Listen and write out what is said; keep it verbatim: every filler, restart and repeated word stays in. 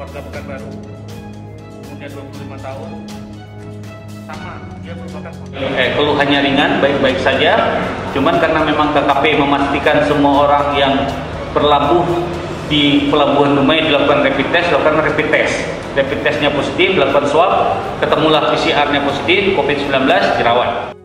warga Pekanbaru, umurnya dua puluh lima tahun, sama, dia merupakan eh, keluhannya ringan, baik-baik saja, cuman karena memang K K P memastikan semua orang yang berlabuh di Pelabuhan Dumai dilakukan rapid test, dilakukan rapid test. Rapid testnya positif, dilakukan swab, ketemulah P C R-nya positif, COVID sembilan belas, dirawat.